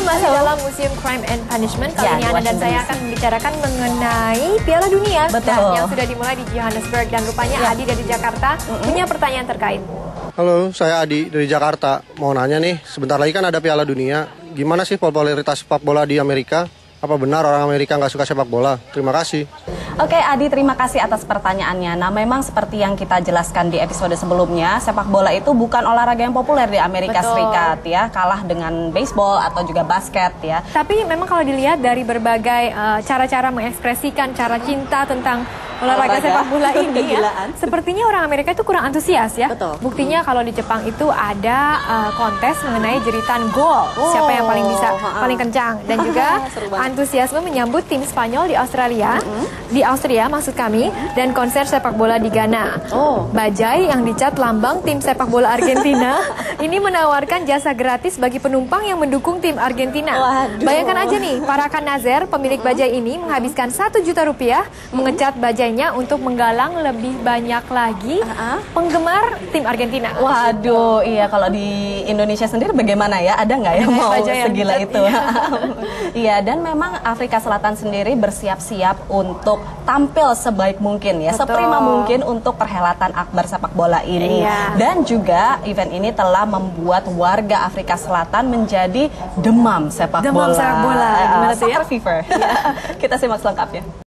masih dalam Museum Crime and Punishment. Kali ini Ana dan saya akan membicarakan mengenai Piala Dunia yang sudah dimulai di Johannesburg. Dan rupanya Adi dari Jakarta punya pertanyaan terkait. Halo, saya Adi dari Jakarta. Mau nanya nih, sebentar lagi kan ada Piala Dunia. Gimana sih popularitas sepak bola di Amerika? Apa benar orang Amerika nggak suka sepak bola? Terima kasih. Oke Adi, terima kasih atas pertanyaannya. Nah memang seperti yang kita jelaskan di episode sebelumnya, sepak bola itu bukan olahraga yang populer di Amerika Serikat ya, kalah dengan baseball atau juga basket ya. Tapi memang kalau dilihat dari berbagai cara-cara mengekspresikan cara cinta tentang olahraga sepak bola ini ya, sepertinya orang Amerika itu kurang antusias ya. Betul. Buktinya kalau di Jepang itu ada kontes mengenai jeritan gol, siapa yang paling bisa, paling kencang, dan juga antusiasme menyambut tim Spanyol di Australia, di Austria maksud kami, dan konser sepak bola di Ghana. Bajai yang dicat lambang tim sepak bola Argentina ini menawarkan jasa gratis bagi penumpang yang mendukung tim Argentina. Bayangkan aja nih, para Kanazer pemilik bajai ini menghabiskan 1 juta rupiah mengecat bajainya untuk menggalang lebih banyak lagi penggemar tim Argentina. Waduh, iya, kalau di Indonesia sendiri bagaimana ya? Ada nggak yang mau segila itu? Iya, dan memang Afrika Selatan sendiri bersiap-siap untuk tampil sebaik mungkin ya, seprima mungkin untuk perhelatan akbar sepak bola ini. Dan juga event ini telah membuat warga Afrika Selatan menjadi demam sepak bola. Gimana tuh ya? Soccer fever. Kita simak selengkapnya.